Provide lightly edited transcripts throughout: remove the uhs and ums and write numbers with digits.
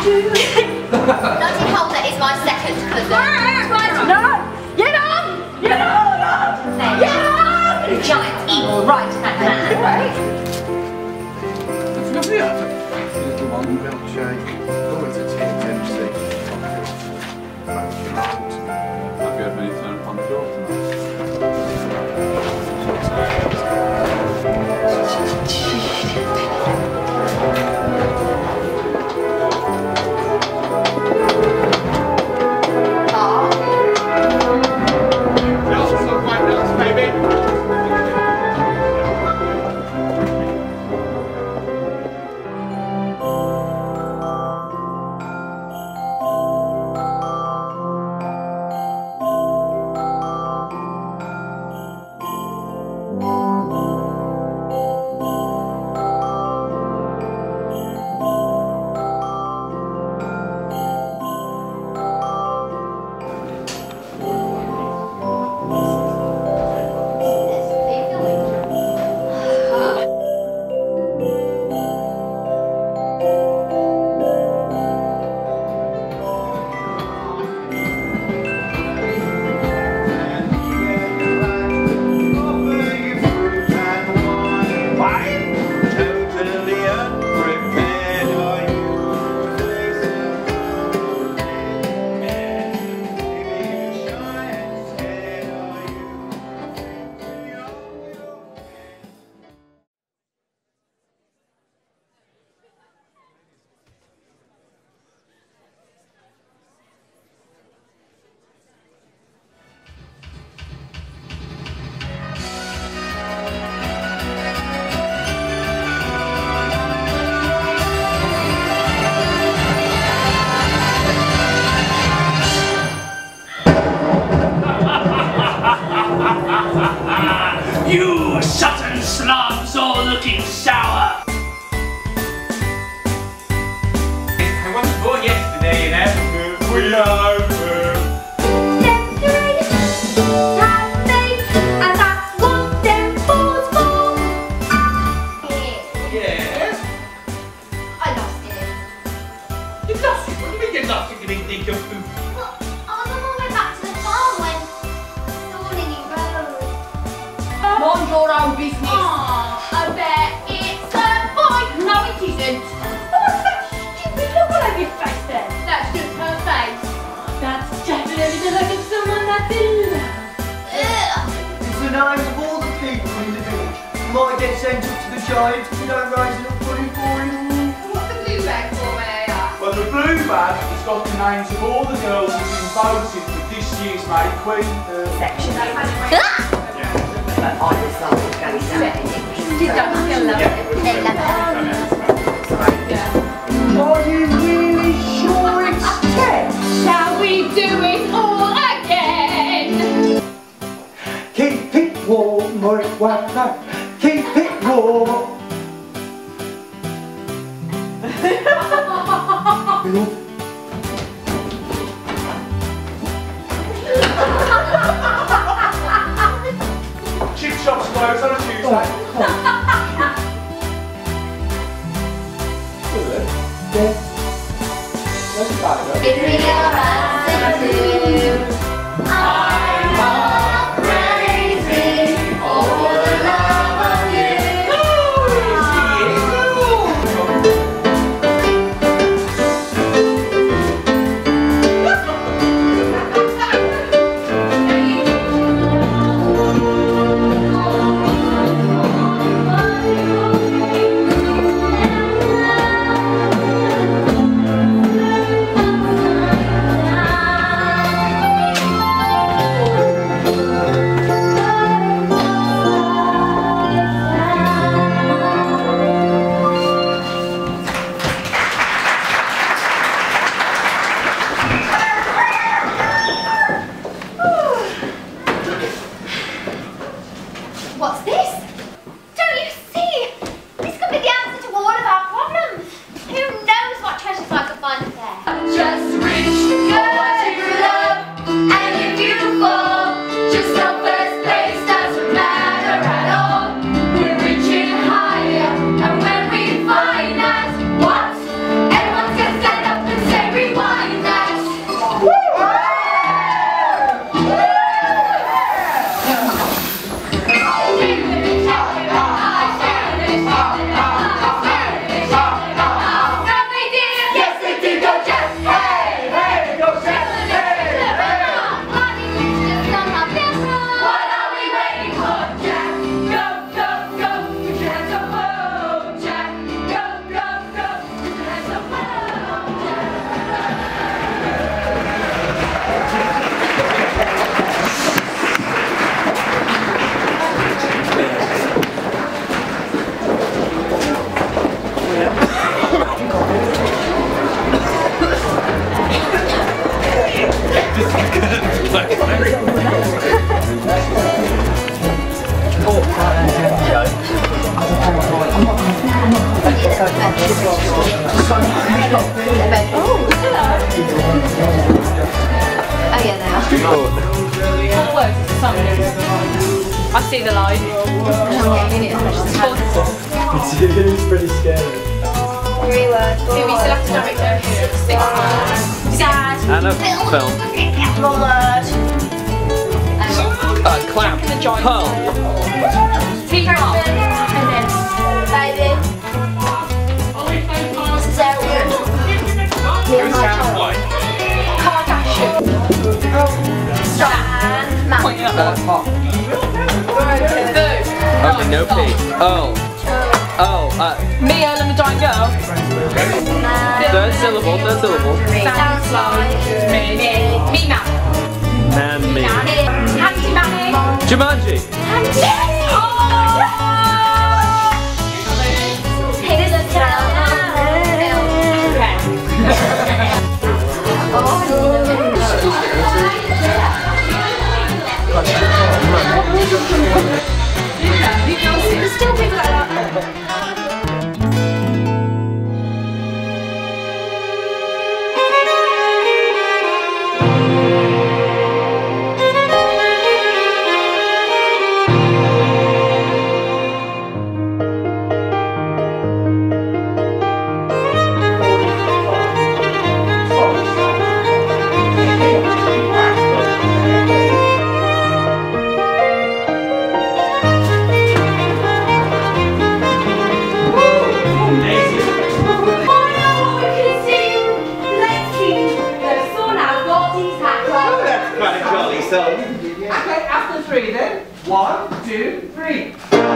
Nutty Holder is my second cousin. No! Get on! Get on! Get on! The giant evil right-hand man. Right? That's lovely. Little one milkshake. Oh, it's a TNT. Have you had many turn upon the door tonight? You Sutton slobs all looking sour. I wasn't born yesterday, you know. We know. Mind your own business. Aww, I bet it's a boy. No, it isn't. What's that stupid look all over your face there? That's just her face. That's definitely the look of someone that's in love. It's the names of all the people in the village. You might get sent up to the giant if you don't raise it up funny for him. What's the blue bag for, may I ask? Well, the blue bag has got the names of all the girls who've been voted for this year's May Queen Section. I just thought it was going to be you don't feel Are you really sure it's 10? Shall we do it all again? Keep it warm, Whitehead. Keep it warm. Chip shop's closed on a Tuesday. Give me your hands to I'm not crazy for the love of you. Oh yeah, they are. 4 words is a song. I see the line. It's pretty scary. 3 words. See, we still have to direct down here. 6 words. Sad. And a film. 1 word. Clown. The giant. Pearl. Peacock. And then baby. Cesarean. Kardashian. Stan. Man. Pointing up. Okay, no P. Oh. Me, Earl and the Dying Girl. Third syllable. Sounds like me, man. Man, me. Handy Manny. Jumanji. Here's a tell. There's still people like that. Okay, after 3 then. 1, 2, 3.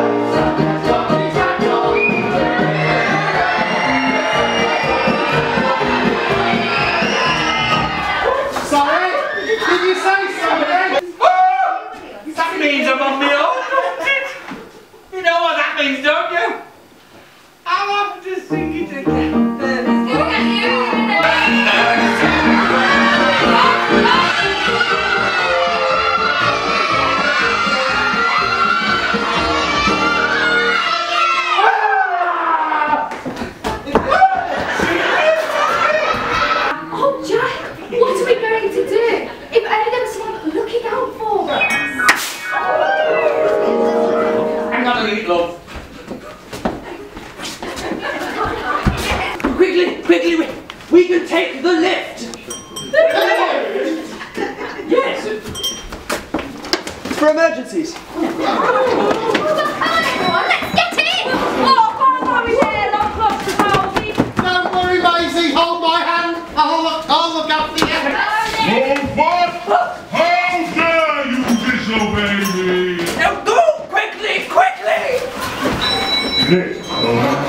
Sorry? Did you say something? That means I'm on my own. You know what that means, don't you? I'll have to sing it again. Love. Quickly, we can take the lift. Yes. For emergencies. Come on everyone, let's get in! Oh, come here, lock up the party. Don't worry, Maisie. Hold my hand. I'll look after you. What? How dare you disobey me? Now go quickly! This